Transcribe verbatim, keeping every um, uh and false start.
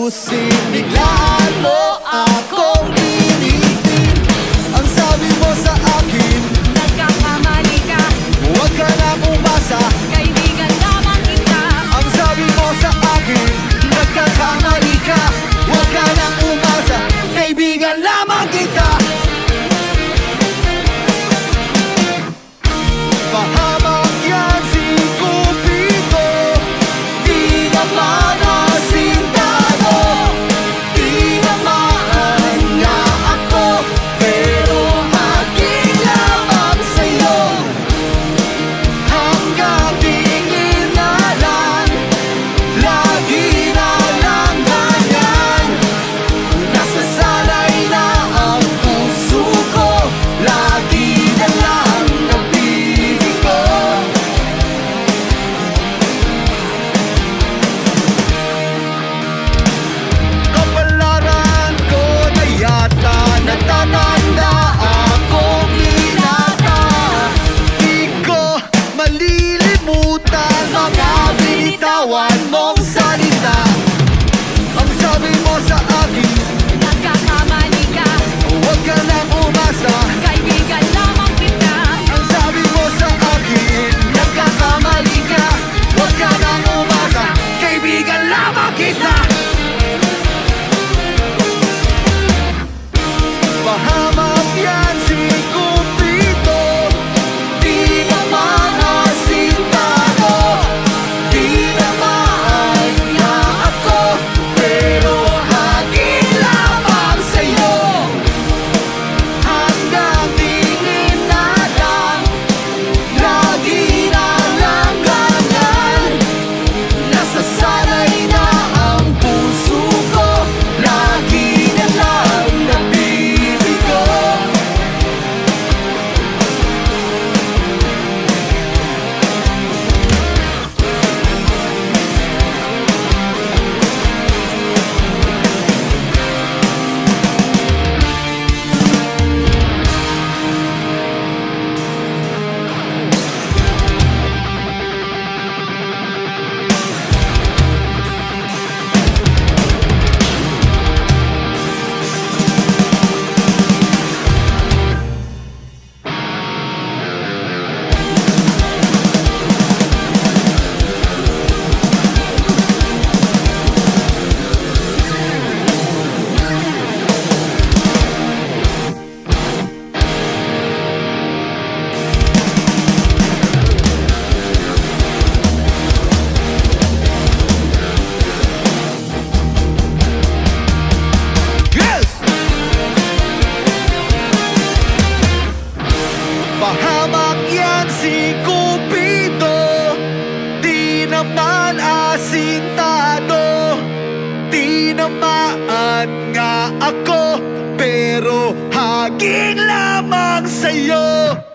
ayusin. Biglaan mo akong pinitin. Ang sabi mo sa akin, nagkakamali ka, huwag ka na umasa, kaibigan lamang kita. ang sabi mo sa akin, nagkakamali ka, huwag ka na umasa, kaibigan lamang kita. Pahamak yan si Cupido, di naman asintado, di naman niya ako, pero akin lamang sa'yo. Hanggang tingin na lang, lagi na lang ganyan. Nasasanay na ang puso ko, lagi na lang nabibigo. Kapalaran ko na yata, natatanda akong binata. Di ko malilimutan mga binitawan mong salita. Ang sabi mo sa akin, Nagkakamali ka, huwag ka nang umasa. kaibigan lamang kita. Ang sabi mo sa akin, nagkakamali ka, huwag ka nang umasa, kaibigan lamang kita. Pahamak yan si Cupido, di naman asintado, di naman niya ako, pero hangin lamang sa'yo. Hanggang tingin na lang, lagi na lang ganyan. Nasasanay na ang puso ko, lagi na lang nabibigo. Yes! Pahamak yan si Cupido, di naman asintado, di naman nga ako, pero haging lamang sa'yo.